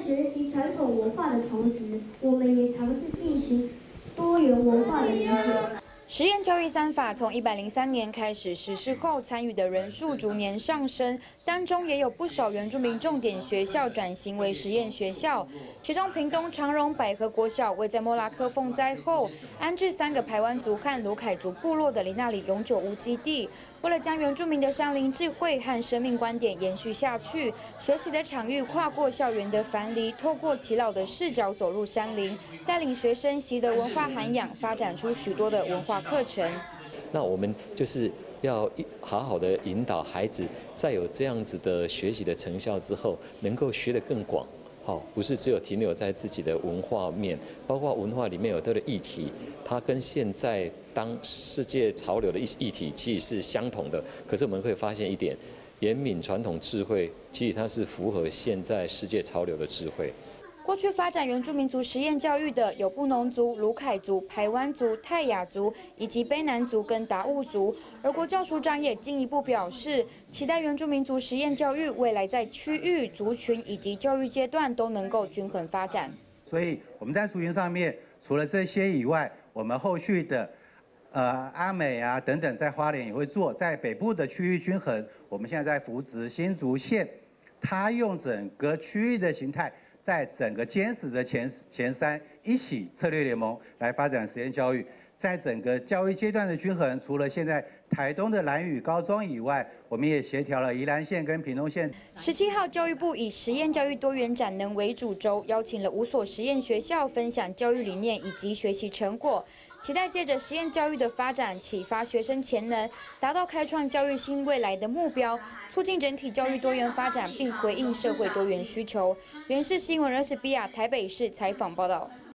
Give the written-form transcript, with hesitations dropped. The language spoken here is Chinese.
学习传统文化的同时，我们也尝试进行多元文化的理解。 实验教育3法从103年开始实施后，参与的人数逐年上升，当中也有不少原住民重点学校转型为实验学校。其中，屏东长荣百合国小位在莫拉克风灾后安置3个排湾族和鲁凯族部落的里那里永久屋基地。为了将原住民的山林智慧和生命观点延续下去，学习的场域跨过校园的樊篱，透过耆老的视角走入山林，带领学生习得文化涵养，发展出许多的文化课程。 那我们就是要好好的引导孩子，在有这样子的学习的成效之后，能够学得更广。好，不是只有停留在自己的文化面，包括文化里面有的议题，它跟现在当世界潮流的议题其实是相同的。可是我们会发现一点，严敏传统智慧，其实它是符合现在世界潮流的智慧。 过去发展原住民族实验教育的有布农族、鲁凯族、排湾族、泰雅族以及卑南族跟达悟族，而国教署长也进一步表示，期待原住民族实验教育未来在区域、族群以及教育阶段都能够均衡发展。 所以我们在族群上面，除了这些以外，我们后续的阿美啊等等，在花莲也会做，在北部的区域均衡，我们现在在扶植新竹县，它用整个区域的形态。 在整个坚实的前3一起策略联盟来发展实验教育，在整个教育阶段的均衡，除了现在台东的兰屿高中以外，我们也协调了宜兰县跟屏东县。 17号，教育部以实验教育多元展能为主轴，邀请了5所实验学校分享教育理念以及学习成果，期待借着实验教育的发展，启发学生潜能，达到开创教育新未来的目标，促进整体教育多元发展，并回应社会多元需求。原市新闻212台北市采访报道。